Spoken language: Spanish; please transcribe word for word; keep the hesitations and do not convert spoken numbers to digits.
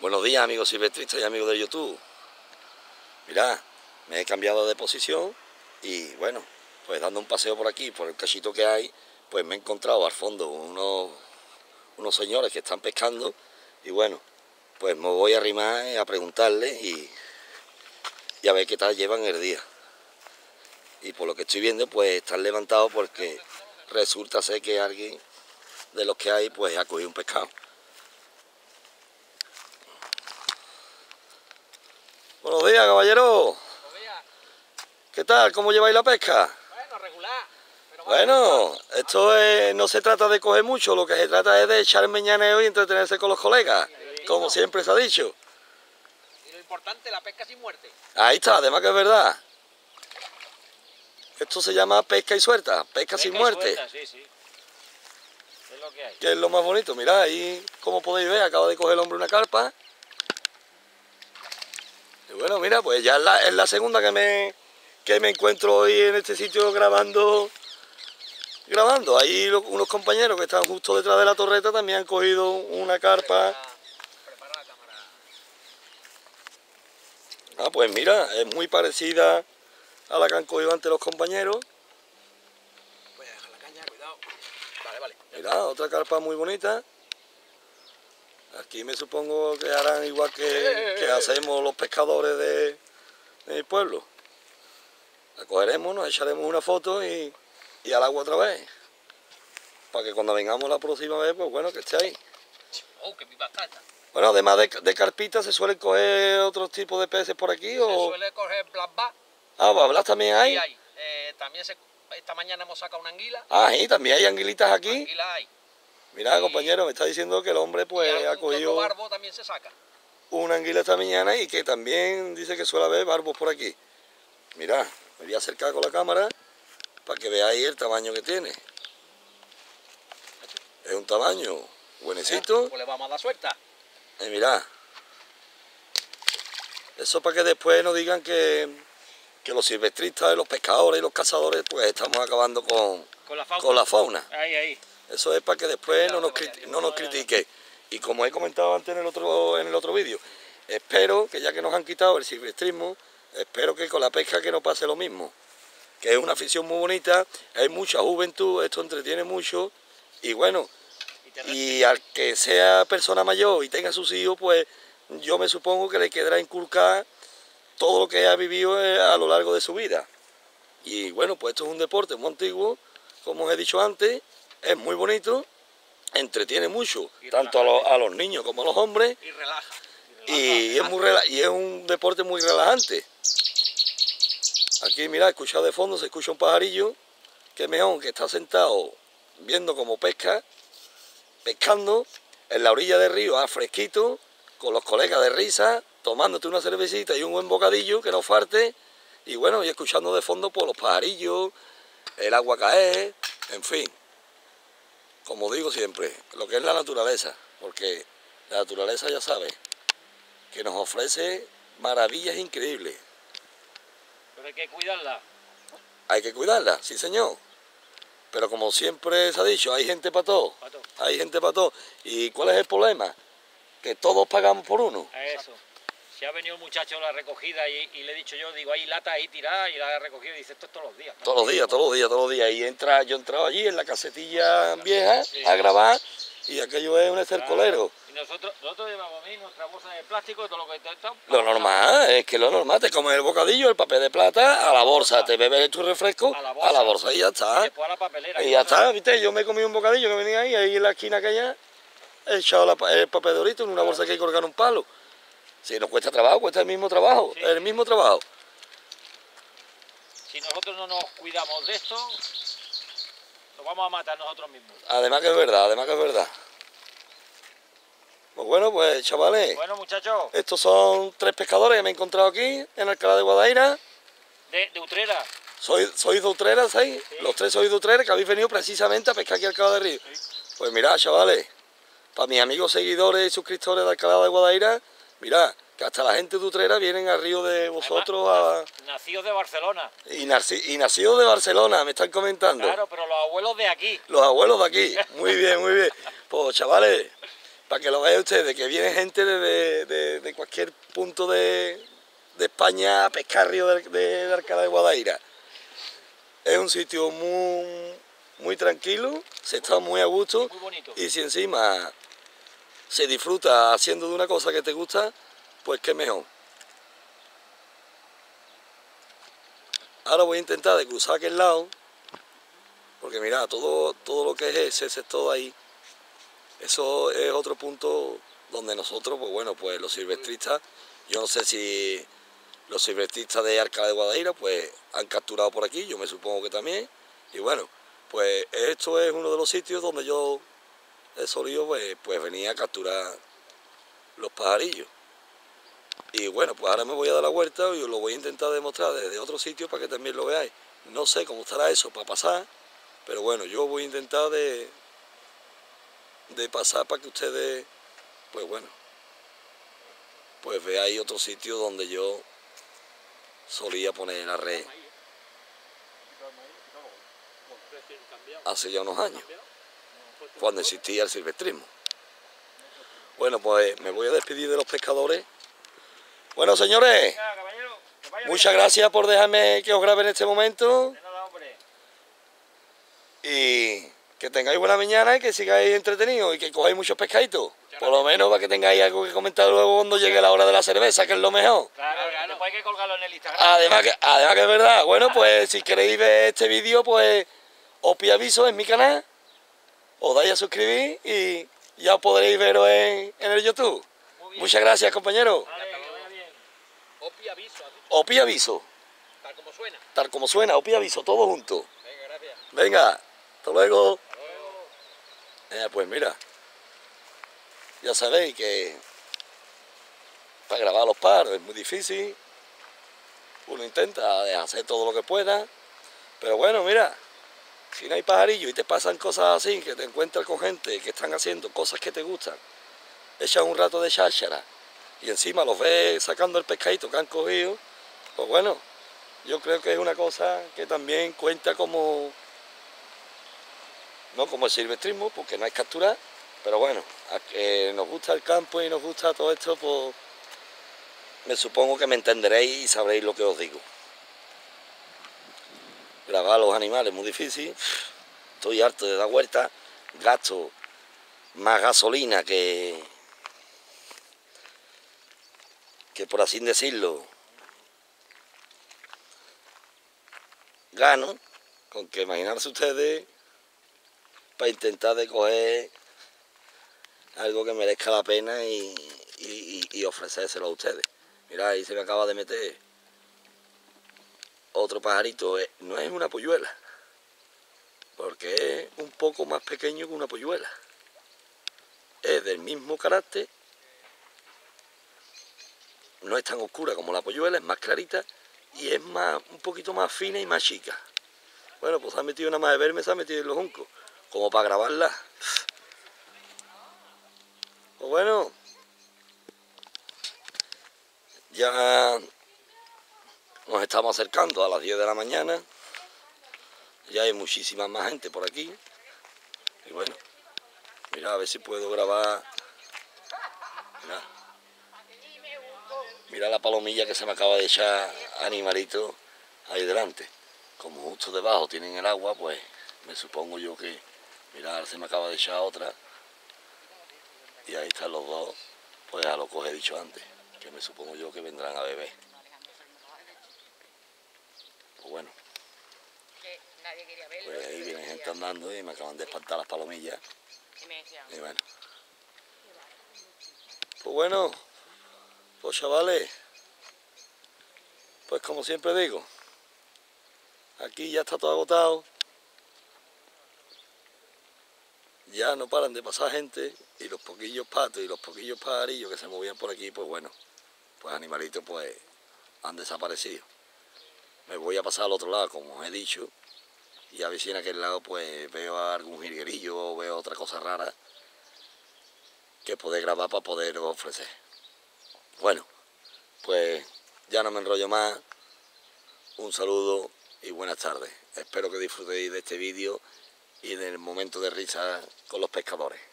Buenos días, amigos silvestristas y amigos de YouTube. Mirad, me he cambiado de posición y bueno, pues dando un paseo por aquí, por el cachito que hay, pues me he encontrado al fondo unos, unos señores que están pescando y bueno, pues me voy a arrimar a preguntarles y, y a ver qué tal llevan el día. Y por lo que estoy viendo, pues están levantados porque resulta ser que alguien de los que hay, pues ha cogido un pescado. Buenos días, caballero. Buenos días. ¿Qué tal? ¿Cómo lleváis la pesca? Bueno, regular. Pero Bueno, esto es, no se trata de coger mucho, lo que se trata es de echar el meñaneo y entretenerse con los colegas, como siempre se ha dicho. Y lo importante, la pesca sin muerte. Ahí está, además que es verdad. Esto se llama pesca y suelta, pesca, pesca sin muerte. Suelta, sí, sí. Es lo que hay. Que es lo más bonito. Mirad, ahí, como podéis ver, acaba de coger el hombre una carpa. Y bueno, mira, pues ya es la, es la segunda que me, que me encuentro hoy en este sitio grabando. Grabando. Ahí lo, unos compañeros que están justo detrás de la torreta también han cogido una carpa. Prepara, prepara la cámara. Ah, pues mira, es muy parecida a la que han cogido ante los compañeros. Voy a dejar la caña, cuidado. Vale, vale. Mira, otra carpa muy bonita. Aquí me supongo que harán igual que, que hacemos los pescadores de, de mi pueblo. La cogeremos, nos echaremos una foto y, y al agua otra vez. Para que cuando vengamos la próxima vez, pues bueno, que esté ahí. Oh, que viva está. Bueno, además de, de carpitas, ¿se suelen coger otros tipos de peces por aquí? Se o... suele coger black bass. Ah, ¿bablas también hay? Sí, hay. Eh, también se, esta mañana hemos sacado una anguila. Ah, sí, también hay anguilitas aquí. Anguila hay. Mira, y, compañero, me está diciendo que el hombre pues y ha algún cogido otro barbo también se saca. una anguila esta mañana y que también dice que suele haber barbos por aquí. Mira, me voy a acercar con la cámara para que veáis el tamaño que tiene. Es un tamaño buenecito. Pues le vamos a dar suelta. Y mirad, eso para que después no digan que, que los silvestristas, los pescadores y los cazadores pues estamos acabando con, Con la fauna. con la fauna. Ahí, ahí. Eso es para que después no nos, criti no nos critique. Y como he comentado antes en el otro, en el otro vídeo, espero que ya que nos han quitado el silvestrismo, espero que con la pesca que no pase lo mismo. Que es una afición muy bonita, hay mucha juventud, esto entretiene mucho. Y bueno, y al que sea persona mayor y tenga sus hijos, pues yo me supongo que le quedará inculcar todo lo que ha vivido a lo largo de su vida. Y bueno, pues esto es un deporte muy antiguo, como os he dicho antes. Es muy bonito, entretiene mucho, y tanto a los, a los niños como a los hombres. Y relaja. Y, relaja, y, relaja. Es, muy rela y es un deporte muy relajante. Aquí, mirad, escuchad de fondo, se escucha un pajarillo, que mejor que está sentado viendo cómo pesca, pescando en la orilla del río, a fresquito, con los colegas de risa, tomándote una cervecita y un buen bocadillo, que no falte, y bueno, y escuchando de fondo por los pajarillos, el agua caer, en fin. Como digo siempre, lo que es la naturaleza, porque la naturaleza ya sabe que nos ofrece maravillas increíbles. Pero hay que cuidarla. Hay que cuidarla, sí señor. Pero como siempre se ha dicho, hay gente para todo. Pa' todo. Hay gente para todo. ¿Y cuál es el problema? Que todos pagamos por uno. Eso. Si ha venido el muchacho a la recogida y, y le he dicho yo, digo, hay latas ahí tiradas y la ha recogido y dice, esto es todos los días. Todos los días, todos los días, todos los días. Y entra, yo entraba allí en la casetilla vieja sí. a grabar y aquello es un estercolero. Claro. Y nosotros, nosotros llevamos a mí nuestra bolsa de plástico y todo lo que está. Lo normal, es que lo normal, te comes el bocadillo, el papel de plata, a la bolsa, te bebes tu refresco, a la bolsa, a la bolsa y ya está. Y después a la papelera. Y ya está, viste, yo me comí un bocadillo que venía ahí, ahí en la esquina aquella, he echado la, el papel de orito en una bolsa que hay que colgar un palo. Si nos cuesta trabajo, cuesta el mismo trabajo, sí. el mismo trabajo. Si nosotros no nos cuidamos de esto, nos vamos a matar nosotros mismos. Además que es verdad, además que es verdad. Pues bueno, pues chavales. Bueno, muchachos. Estos son tres pescadores que me he encontrado aquí, en Alcalá de Guadaira. De, de Utrera. Soy, ¿Sois de Utrera, ¿sabes? Sí. Los tres sois de Utrera, que habéis venido precisamente a pescar aquí a Alcalá de Río. Sí. Pues mirad, chavales, para mis amigos seguidores y suscriptores de Alcalá de Guadaira, mirad, que hasta la gente de Utrera vienen al río de vosotros. Además, a... Nacidos de Barcelona. Y, naci... y nacidos de Barcelona, me están comentando. Claro, pero los abuelos de aquí. Los abuelos de aquí, muy bien, muy bien. Pues chavales, para que lo vean ustedes, que viene gente de, de, de cualquier punto de, de España a pescar río de, de, de Alcalá de Guadaira. Es un sitio muy, muy tranquilo, se está muy a gusto, muy bonito. Y si encima se disfruta haciendo de una cosa que te gusta, pues qué mejor. Ahora voy a intentar de cruzar aquel lado, porque mira, todo, todo lo que es ese sector ahí, eso es otro punto donde nosotros, pues bueno, pues los silvestristas, yo no sé si los silvestristas de Alcalá de Guadaira pues han capturado por aquí, yo me supongo que también, y bueno, pues esto es uno de los sitios donde yo he solido pues, pues venir a capturar los pajarillos. Y bueno, pues ahora me voy a dar la vuelta y os lo voy a intentar demostrar desde otro sitio para que también lo veáis. No sé cómo estará eso para pasar, pero bueno, yo voy a intentar de, de pasar para que ustedes, pues bueno, pues veáis otro sitio donde yo solía poner la red hace ya unos años, cuando existía el silvestrismo. Bueno, pues me voy a despedir de los pescadores. Bueno, señores, muchas gracias por dejarme que os grabe en este momento. Y que tengáis buena mañana y que sigáis entretenidos y que cojáis muchos pescaditos. Por lo menos para que tengáis algo que comentar luego cuando llegue la hora de la cerveza, que es lo mejor. Claro, claro. Después hay que colgarlo en el Instagram. Además que, además que es verdad. Bueno, pues si queréis ver este vídeo, pues os pido aviso en mi canal. Os dais a suscribir y ya os podréis veros en, en el YouTube. Muchas gracias, compañeros. Vale, que vaya bien. Opi aviso. Opi aviso. Tal como suena. Tal como suena, Opi aviso, todo junto. Venga, gracias. Venga, hasta luego. Hasta luego. Eh, pues mira, ya sabéis que para grabar los paros es muy difícil. Uno intenta hacer todo lo que pueda, pero bueno, mira, si no hay pajarillo y te pasan cosas así, que te encuentras con gente que están haciendo cosas que te gustan, echan un rato de cháchara y encima los ves sacando el pescadito que han cogido, pues bueno, yo creo que es una cosa que también cuenta como, no como el silvestrismo, porque no hay capturar, pero bueno, a que nos gusta el campo y nos gusta todo esto, pues me supongo que me entenderéis y sabréis lo que os digo. Grabar a los animales es muy difícil, estoy harto de dar vueltas, gasto más gasolina que, que por así decirlo, gano, con que imaginarse ustedes, para intentar de coger algo que merezca la pena y, y, y ofrecérselo a ustedes. Mirad, ahí se me acaba de meter otro pajarito, no es una polluela, porque es un poco más pequeño que una polluela. Es del mismo carácter, no es tan oscura como la polluela, es más clarita y es más, un poquito más fina y más chica. Bueno, pues se ha metido nada más de verme, se ha metido en los juncos, como para grabarla. Pues bueno, ya nos estamos acercando a las diez de la mañana, ya hay muchísima más gente por aquí, y bueno, mira a ver si puedo grabar, mira, mira la palomilla que se me acaba de echar animalito ahí delante, como justo debajo tienen el agua, pues me supongo yo que, mira, se me acaba de echar otra, y ahí están los dos, pues a lo que os he dicho antes, que me supongo yo que vendrán a beber. Pues bueno, pues ahí viene gente andando y me acaban de espantar las palomillas. Y bueno, pues bueno, pues chavales, pues como siempre digo, aquí ya está todo agotado, ya no paran de pasar gente y los poquillos patos y los poquillos pajarillos que se movían por aquí, pues bueno, pues animalitos pues han desaparecido. Me voy a pasar al otro lado, como os he dicho, y a ver si en aquel lado pues veo algún jilguerillo o veo otra cosa rara que poder grabar para poder ofrecer. Bueno, pues ya no me enrollo más, un saludo y buenas tardes. Espero que disfrutéis de este vídeo y del momento de risa con los pescadores.